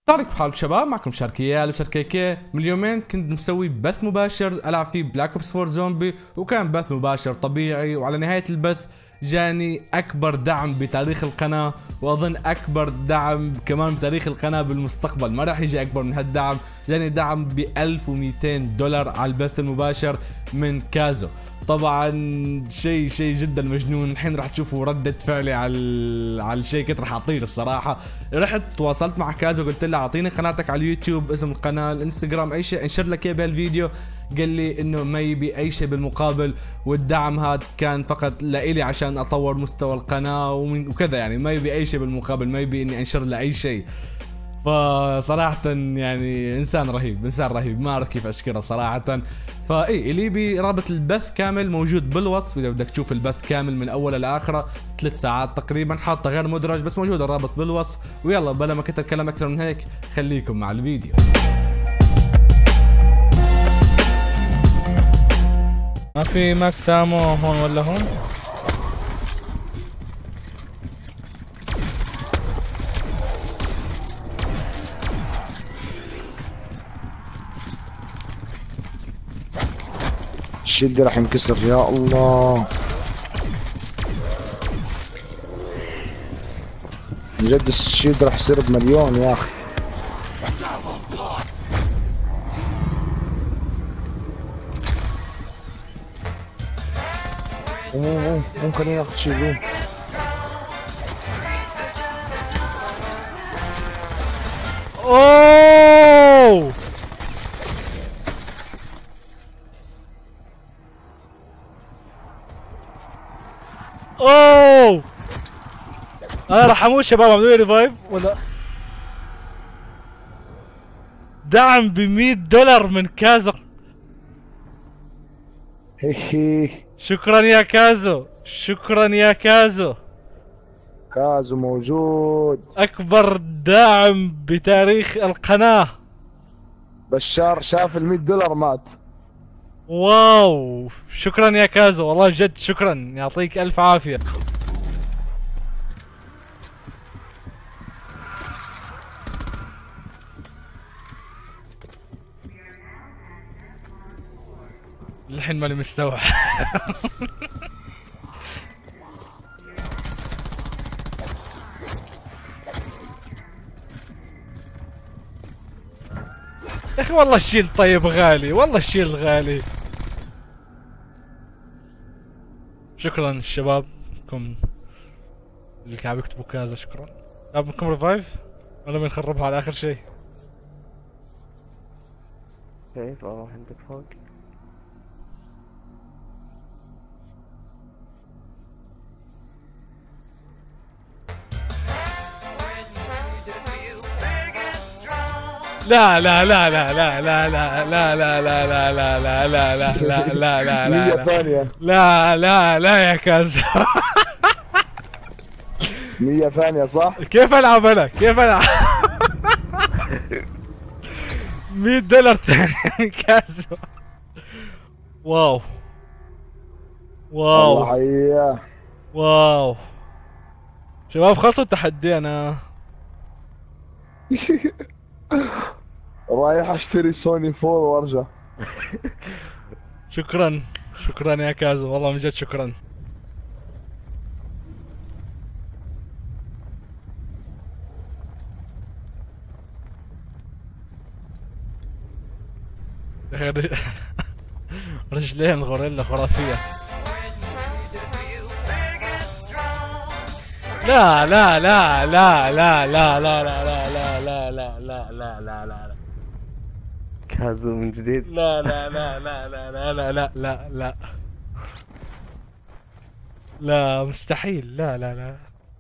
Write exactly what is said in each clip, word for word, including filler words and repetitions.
طارق بحال شباب، معكم شاركيال وشاركيكي. من يومين كنت مسوي بث مباشر العب فيه بلاك اوبس فور زومبي، وكان بث مباشر طبيعي. وعلى نهاية البث جاني اكبر دعم بتاريخ القناة، واظن اكبر دعم كمان بتاريخ القناة بالمستقبل. ما راح يجي اكبر من هالدعم. جاني دعم ب ألف ومئتين دولار على البث المباشر من كازو. طبعا شيء شيء جدا مجنون. الحين راح تشوفوا ردة فعلي على على الشيء. كنت راح اطير الصراحة. رحت تواصلت مع كازو، قلت له اعطيني قناتك على اليوتيوب، اسم القناة، الانستغرام، اي شيء انشر لك اياه بهالفيديو. قال لي انه ما يبي اي شيء بالمقابل، والدعم هذا كان فقط لإلي عشان اطور مستوى القناة وكذا. يعني ما يبي اي شيء بالمقابل، ما يبي اني انشر له اي شيء. فصراحة يعني انسان رهيب، انسان رهيب، ما اعرف كيف اشكره صراحة. فاي اللي يبي رابط البث كامل موجود بالوصف، اذا بدك تشوف البث كامل من اوله لاخره، ثلاث ساعات تقريبا، حاطه غير مدرج بس موجود الرابط بالوصف. ويلا بلا ما كنت اتكلم اكثر من هيك، خليكم مع الفيديو. ما في ماكس امو هون ولا هون؟ الشيلد راح ينكسر يا الله. من جد الشيلد راح يصير بمليون يا اخي. مو مو خليني اخذ شيلد. اوه اوه انا راح اموت شباب. عملوا لي ريفايف ولا دعم ب مية دولار من كازو. هي شكرا يا كازو، شكرا يا كازو. كازو موجود. اكبر داعم بتاريخ القناة. بشار شاف ال مية دولار مات. واو شكرا يا كازو، والله جد شكرا، يعطيك الف عافية. الحين ماني مستوعب. يا اخي والله الشيل طيب غالي، والله الشيل غالي. شكرا الشباب كم اللي قاعد يكتبوا كذا. شكرا. طيب منكم ريفايف ولا بنخربها على اخر شيء؟ كيف اروح عندك فوق؟ لا لا لا لا لا لا لا لا لا لا لا لا لا لا لا لا لا لا مية ثانية. لا لا لا يا كاز. مية ثانية صح؟ كيف العب انا؟ كيف العب؟ مية دولار ثاني من كازو. واو واو الله حياه. واو شباب خلصوا التحدي. انا رايح اشتري سوني فور وارجع. شكرا شكرا يا كازو، والله من جد شكرا. يا اخي رجلين غوريلا خرافية. لا لا لا لا لا لا لا لا لا لا لا لا لا لا لا لا كازو من جديد. لا لا لا لا لا لا لا لا لا لا لا مستحيل. لا لا لا.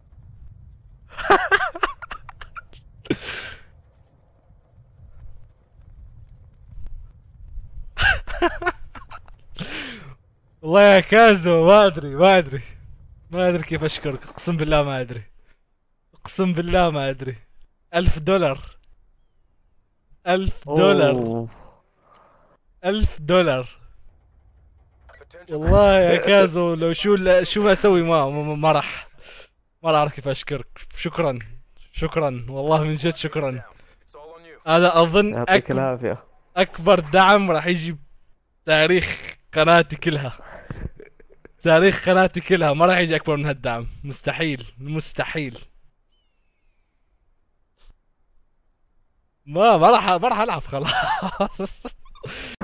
والله يا كازو ما ادري ما ادري ما ادري كيف اشكرك. اقسم بالله ما ادري، اقسم بالله ما ادري. ألف دولار، ألف دولار، أوه. ألف دولار. والله يا كازو لو شو شو اسوي ما ما, ما راح ما راح اعرف كيف اشكرك. شكرا شكرا والله من جد شكرا. هذا اظن يعطيك أكبر, العافية. اكبر دعم راح يجي تاريخ قناتي كلها. تاريخ قناتي كلها ما راح يجي اكبر من هالدعم. مستحيل مستحيل. ما ما راح ما راح العب خلاص.